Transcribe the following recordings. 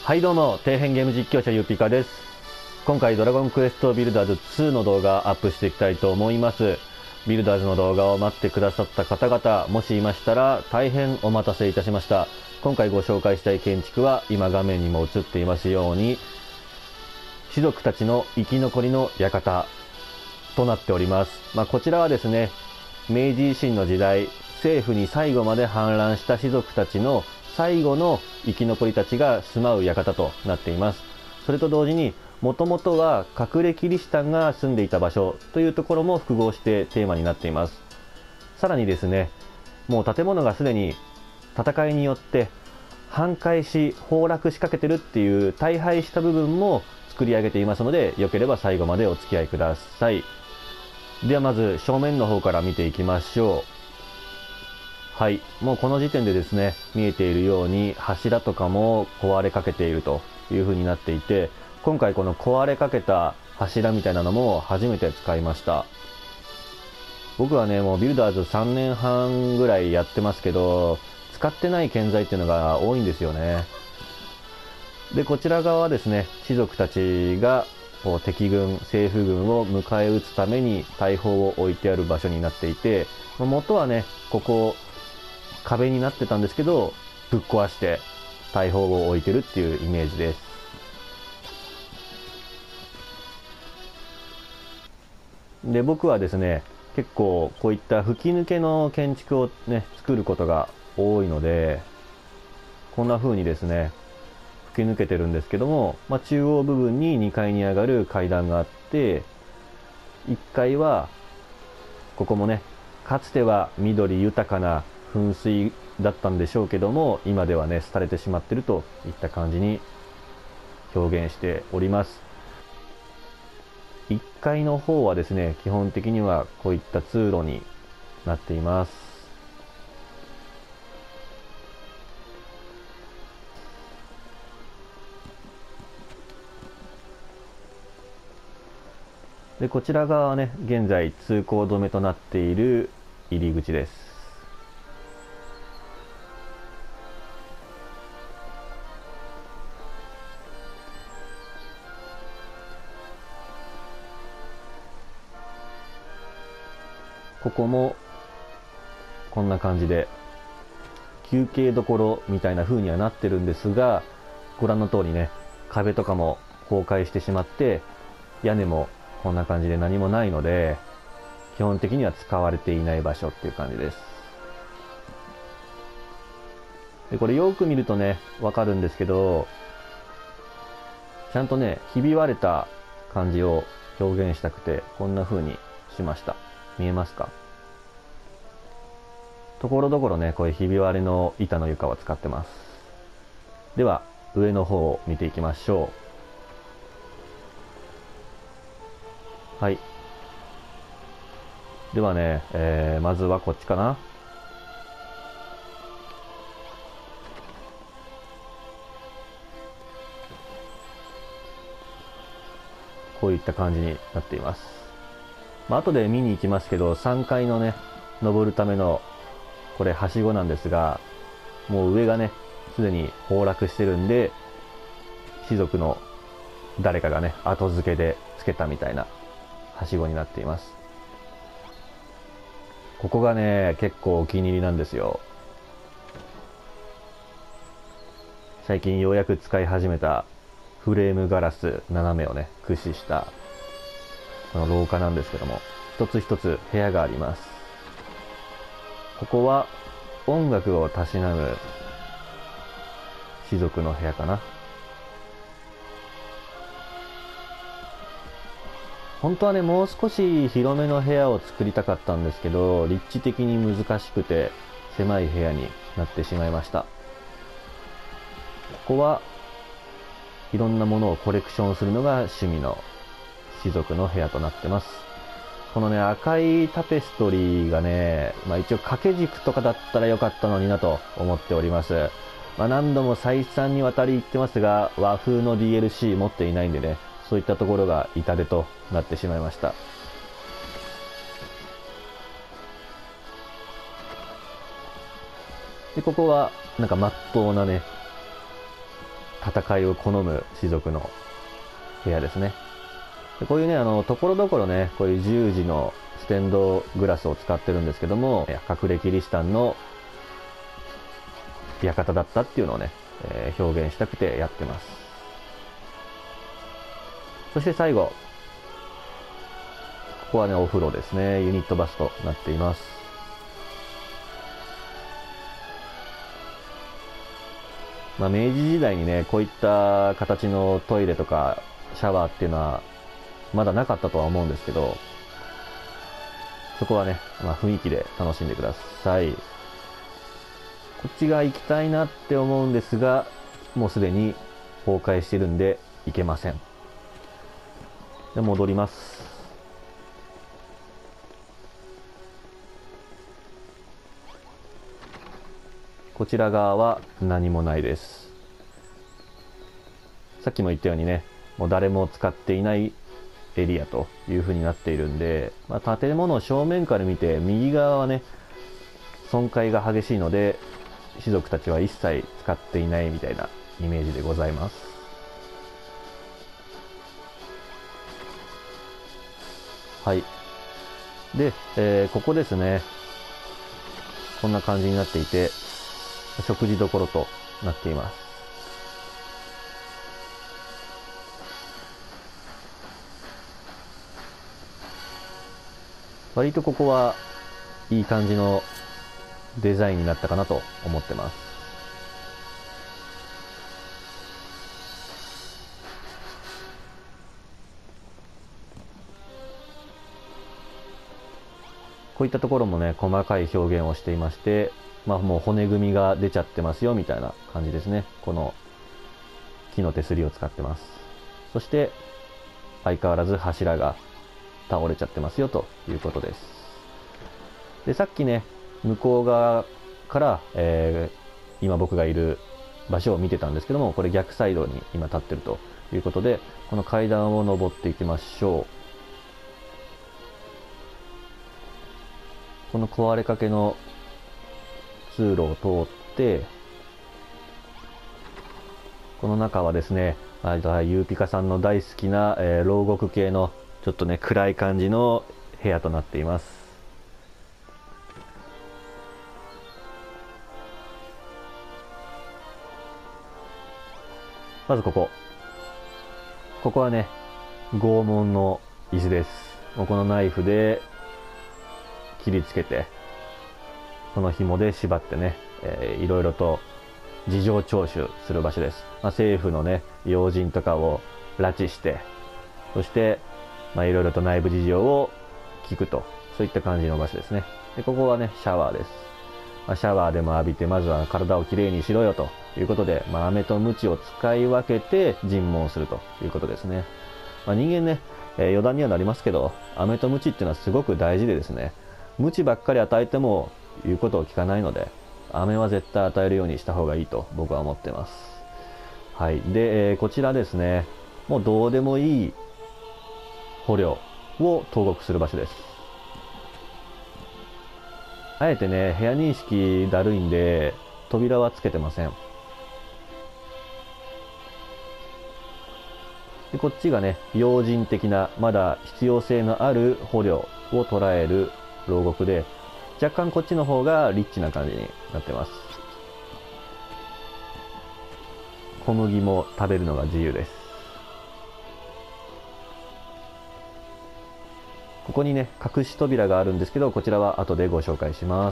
はいどうも、底辺ゲーム実況者ゆぴかです。今回ドラゴンクエストビルダーズ2の動画アップしていきたいと思います。ビルダーズの動画を待ってくださった方々、もしいましたら大変お待たせいたしました。今回ご紹介したい建築は今画面にも映っていますように、士族たちの生き残りの館となっております。こちらはですね、明治維新の時代、政府に最後まで反乱した士族たちの最後の生き残りたちが住まう館となっています。それと同時に、もともとは隠れキリシタンが住んでいた場所というところも複合してテーマになっています。さらにですね、もう建物がすでに戦いによって半壊し崩落しかけてるっていう大敗した部分も作り上げていますので、よければ最後までお付き合いください。ではまず正面の方から見ていきましょう。はい、もうこの時点でですね、見えているように柱とかも壊れかけているという風になっていて、今回この壊れかけた柱みたいなのも初めて使いました。僕はね、もうビルダーズ3年半ぐらいやってますけど、使ってない建材っていうのが多いんですよね。で、こちら側はですね、士族たちが敵軍、政府軍を迎え撃つために大砲を置いてある場所になっていて、元はね、ここ壁になってたんですけど、ぶっ壊して大砲を置いてるっていうイメージです。で、僕はですね、結構こういった吹き抜けの建築をね、作ることが多いので、こんな風にですね、吹き抜けてるんですけども、中央部分に2階に上がる階段があって、1階は、ここもね、かつては緑豊かな噴水だったんでしょうけども、今ではね、廃れてしまっているといった感じに表現しております。1階の方はですね、基本的にはこういった通路になっています。で、こちら側はね、現在通行止めとなっている入り口です。ここもこんな感じで休憩どころみたいな風にはなってるんですが、ご覧の通りね、壁とかも崩壊してしまって屋根もこんな感じで何もないので、基本的には使われていない場所っていう感じです。で、これよく見るとね、わかるんですけど、ちゃんとね、ひび割れた感じを表現したくて、こんな風にしました。見えますか？ところどころね、こういうひび割れの板の床を使ってます。では、上の方を見ていきましょう。はい。ではね、まずはこっちかな。こういった感じになっています。後で見に行きますけど、3階のね、登るための、これ、はしごなんですが、もう上がね、すでに崩落してるんで、士族の誰かがね、後付けでつけたみたいな、はしごになっています。ここがね、結構お気に入りなんですよ。最近ようやく使い始めたフレームガラス斜めをね、駆使したこの廊下なんですけども、一つ一つ部屋があります。ここは音楽をたしなむ士族の部屋かな。本当はね、もう少し広めの部屋を作りたかったんですけど、立地的に難しくて狭い部屋になってしまいました。ここはいろんなものをコレクションするのが趣味の士族の部屋となってます。このね、赤いタペストリーがね、一応掛け軸とかだったらよかったのになと思っております。何度も再三にわたり言ってますが、和風の DLC 持っていないんでね、そういったところが痛手となってしまいました。で、ここはなんか真っ当なね、 戦いを好む士族の部屋ですね。でこういうね、ところどころね、こういう十字のステンドグラスを使ってるんですけども、隠れキリシタンの館だったっていうのをね、表現したくてやってます。そして最後、ここはね、お風呂ですね。ユニットバスとなっています。明治時代にね、こういった形のトイレとかシャワーっていうのはまだなかったとは思うんですけど、そこはね、雰囲気で楽しんでください。こっちが行きたいなって思うんですが、もうすでに崩壊してるんで行けません。で、戻ります。こちら側は何もないです。さっきも言ったようにね、もう誰も使っていないエリアという風になっているんで、建物を正面から見て右側はね、損壊が激しいので、士族たちは一切使っていないみたいなイメージでございます。はい。で、ここですね。こんな感じになっていて、食事どころとなっています。割とここはいい感じのデザインになったかなと思ってます。こういったところもね、細かい表現をしていまして、もう骨組みが出ちゃってますよみたいな感じですね。この木の手すりを使ってます。そして相変わらず柱が倒れちゃってますよということです。で、さっきね、向こう側から、今僕がいる場所を見てたんですけども、これ逆サイドに今立ってるということで、この階段を登っていきましょう。この壊れかけの通路を通って、この中はですね、ユーピカさんの大好きな、牢獄系のちょっとね、暗い感じの部屋となっています。まずここはね、拷問の椅子です。このナイフで切りつけて、この紐で縛ってね、いろいろと事情聴取する場所です。政府のね、要人とかを拉致して、そして、いろいろと内部事情を聞くと、そういった感じの場所ですね。で、ここはね、シャワーです。シャワーでも浴びて、まずは体をきれいにしろよということで、飴と鞭を使い分けて尋問するということですね。人間ね、余談にはなりますけど、飴と鞭っていうのはすごく大事でですね、鞭ばっかり与えても言うことを聞かないので、飴は絶対与えるようにした方がいいと僕は思ってます。はい。で、こちらですね、もうどうでもいい捕虜を投獄する場所です。あえてね、部屋認識だるいんで、扉はつけてません。で、こっちがね、要人的な、まだ必要性のある捕虜を捉える牢獄で、若干こっちの方がリッチな感じになってます。小麦も食べるのが自由です。ここにね、隠し扉があるんですけど、こちらは後でご紹介します。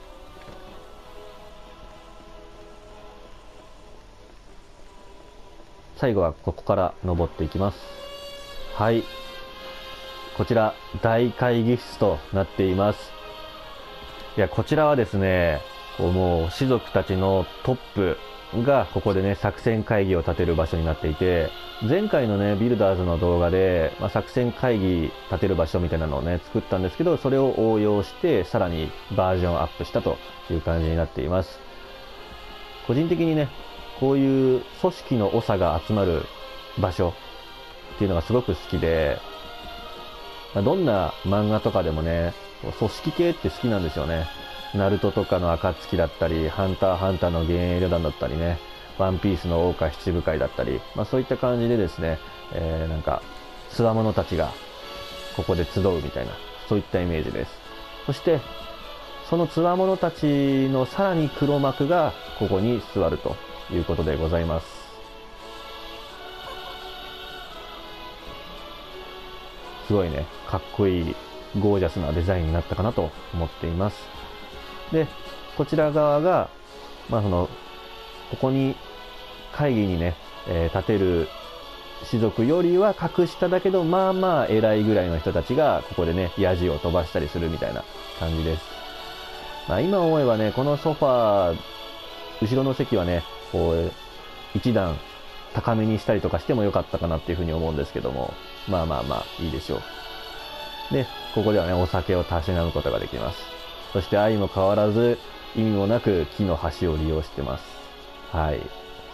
最後はここから登っていきます。はい。こちら、大会議室となっています。いや、こちらはですね、もう士族たちのトップがここでね、作戦会議を立てる場所になっていて、前回のね、ビルダーズの動画で、作戦会議立てる場所みたいなのをね、作ったんですけど、それを応用して、さらにバージョンアップしたという感じになっています。個人的にね、こういう組織の長が集まる場所っていうのがすごく好きで、どんな漫画とかでもね、組織系って好きなんですよね。ナルトとかの暁だったり、ハンターハンターの幻影旅団だったりね。 ワンピースの桜花七部会だったり、そういった感じでですね、なんか、強者たちがここで集うみたいな、そういったイメージです。そして、その強者たちのさらに黒幕がここに座るということでございます。すごいね、かっこいい、ゴージャスなデザインになったかなと思っています。で、こちら側が、ここに会議にね、立てる士族よりは格下だけど、まあまあ偉いぐらいの人たちが、ここでね、ヤジを飛ばしたりするみたいな感じです。今思えばね、このソファー、後ろの席はね、こう、一段高めにしたりとかしてもよかったかなっていうふうに思うんですけども、まあいいでしょう。で、ここではね、お酒をたしなむことができます。そして相も変わらず、意味もなく木の橋を利用してます。はい。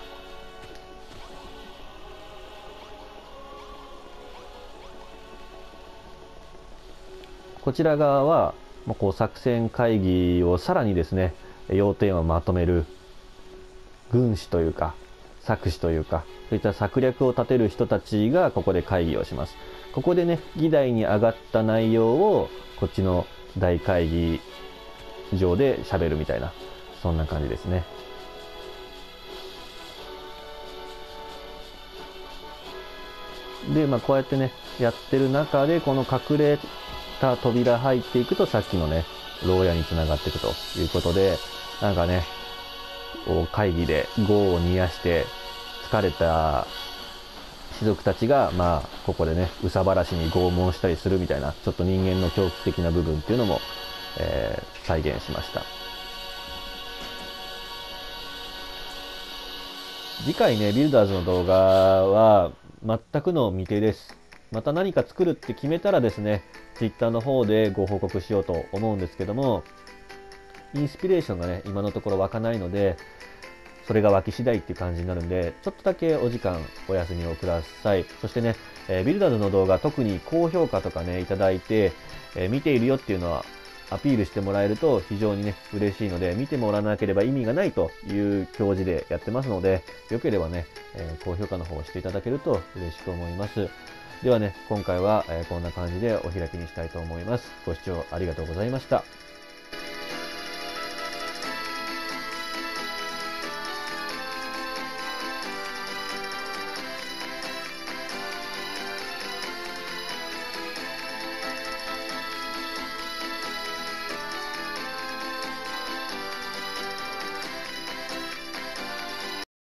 こちら側は、こう作戦会議をさらにですね、要点をまとめる軍師というか、策士というか、そういった策略を立てる人たちがここで会議をします。ここでね、議題に上がった内容を、こっちの大会議場で喋るみたいな、そんな感じですね。で、こうやってね、やってる中で、この隠れた扉入っていくと、さっきのね、牢屋につながっていくということで、なんかね、会議で業を煮やして疲れた士族たちが、ここでね、憂さ晴らしに拷問したりするみたいな、ちょっと人間の狂気的な部分っていうのも、再現しました。次回ね、ビルダーズの動画は全くの未定です。また何か作るって決めたらですね、Twitter の方でご報告しようと思うんですけども、インスピレーションがね、今のところ湧かないので、それが湧き次第っていう感じになるんで、ちょっとだけお時間お休みをください。そしてね、ビルダーズの動画、特に高評価とかね、いただいて、見ているよっていうのはアピールしてもらえると非常にね、嬉しいので、見てもらわなければ意味がないという表示でやってますので、よければね、高評価の方をしていただけると嬉しく思います。ではね、今回はこんな感じでお開きにしたいと思います。ご視聴ありがとうございました。